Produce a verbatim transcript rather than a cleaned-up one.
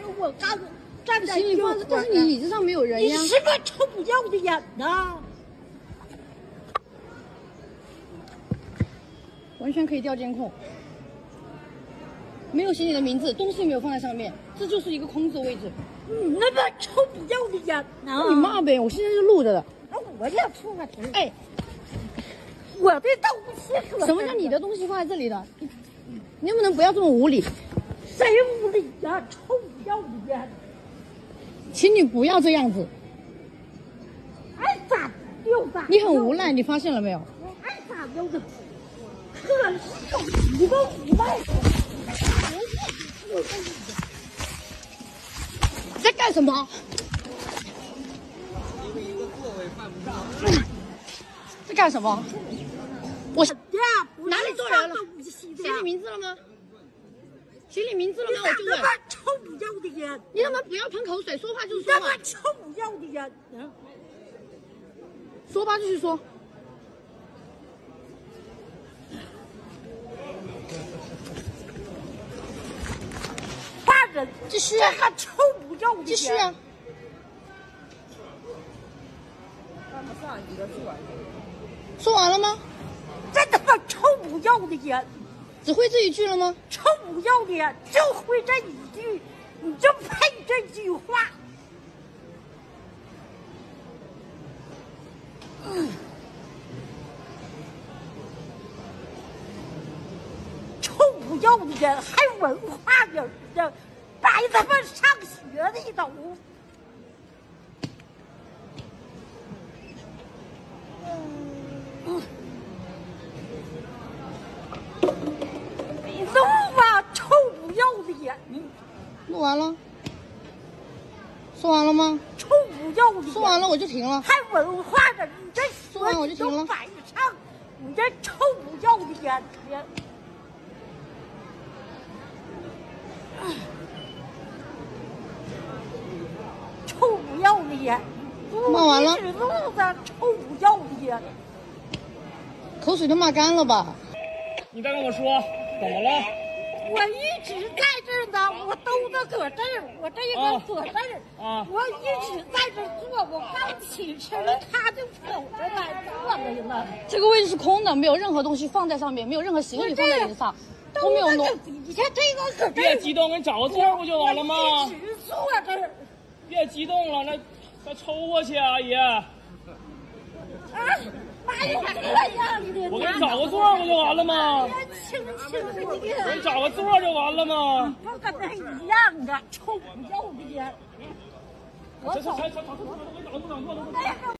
我干站在行李放，但是你椅子上没有人呀。 你是个臭不要的人呐！ 完全可以调监控。没有写你的名字，东西没有放在上面，这就是一个空置的位置。 你那个臭不要的人呐！ 你骂呗，我现在是录着的。 那我也出个题。 哎， 我的东西可什么叫你的东西放在这里的？你你能不能不要这么无理？ 谁无理呀？臭不要的人！ 请你不要这样子。 爱咋就咋。 你很无赖，你发现了没有？ 我爱咋就咋。可是有一个无赖的。 你在干什么？ 因为一个座位犯不上。 在干什么？我哪里坐人了？写你名字了吗？写你名字了吗？我就问。 臭不要的人！ 你他妈不要喷口水，说话就说话。 臭不要的人！ 说吧，继续说。 大人， 继续。 这个臭不要的人！ 继续啊。 犯不上你的座。 说完了吗？ 这他妈臭不要的人！ 只会这一句了吗？ 臭不要的人，就会这一句，你就配这句话。嗯。臭不要的人，还文化人的，白他妈上学的都。嗯。录啊，臭不要的人！ 录完了。说完了吗？ 臭不要的人！ 说完了我就停了。 还文化人，你这说完我就停了。 摆上，你这臭不要的人！臭不要的人！ 骂完了。 你只录着臭不要的人！ 口水都骂干了吧？ 你再跟我说，怎么了？ 我一直在这儿呢，我兜子搁这儿，我这个搁这儿， 啊， 我一直在这儿坐，我刚起身了，他就瞅着来坐来了。 这个位置是空的，没有任何东西放在上面，没有任何行李放在椅子上，都没有挪。 你看这个搁这儿， 别激动，给你找个座不就完了吗？ 一直坐这儿。 别激动了，那再抽过去啊，爷。 啊，哪有这样的？ 我给你找个座不就完了吗？ 轻轻的， 我给你找个座就完了吗？ 不跟那一样的，臭不要的人。 我走，走走走走走，我给你找个座，找个座。